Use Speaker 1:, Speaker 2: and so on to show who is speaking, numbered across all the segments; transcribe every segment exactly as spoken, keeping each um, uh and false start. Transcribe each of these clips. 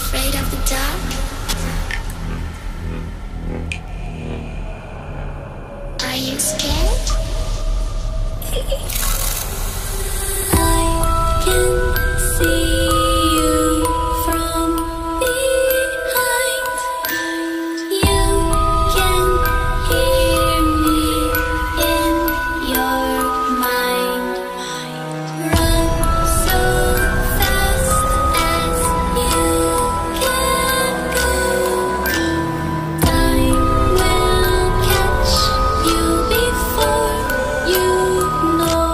Speaker 1: afraid of the dark? Are you scared? I can see you from behind. You can hear me in your mind. Run so fast as you can go. Time will catch you before you know.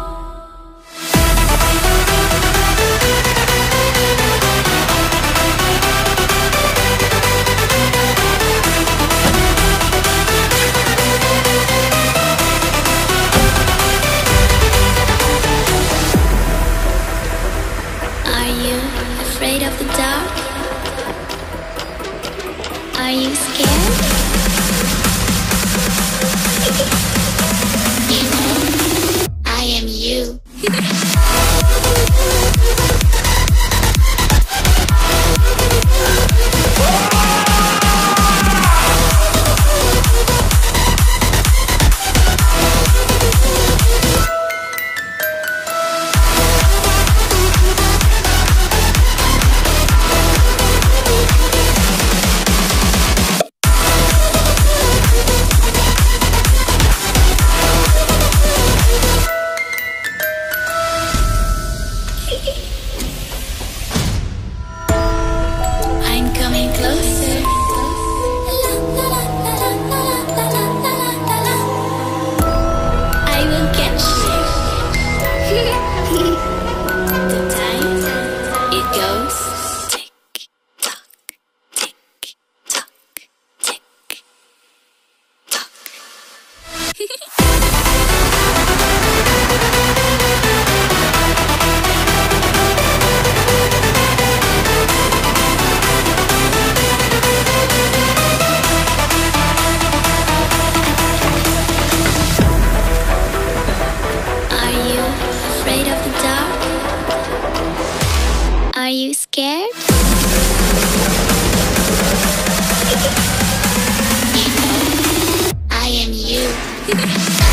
Speaker 1: Are you afraid of the dark? Are you scared? You know, I am you. I'm coming closer. I will catch you. The time it goes tick tock, tick tock, tick tock. Are you afraid of the dark? Are you scared? I am you.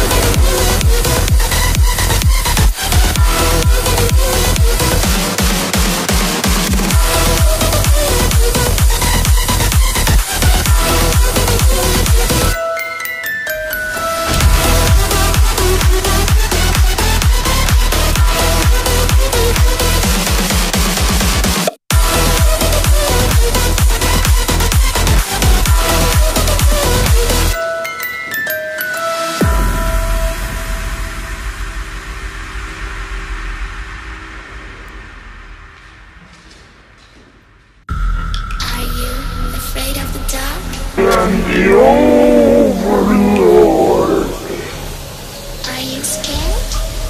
Speaker 1: Are you afraid of the dark?
Speaker 2: And the Overlord.
Speaker 1: Are you scared?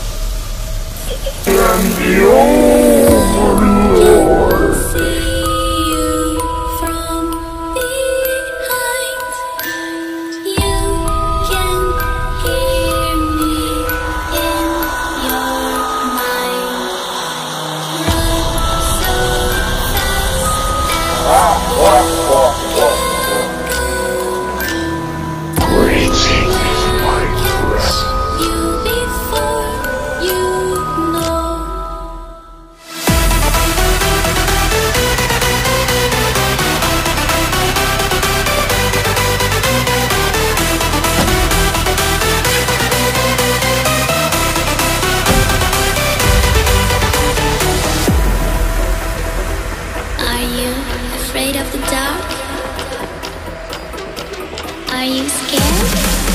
Speaker 2: And the Overlord.
Speaker 1: See you from behind. You can hear me in your mind. Run so fast as you
Speaker 2: Waiting my breath.
Speaker 1: you before you know. Are you afraid of the dark? Are you scared?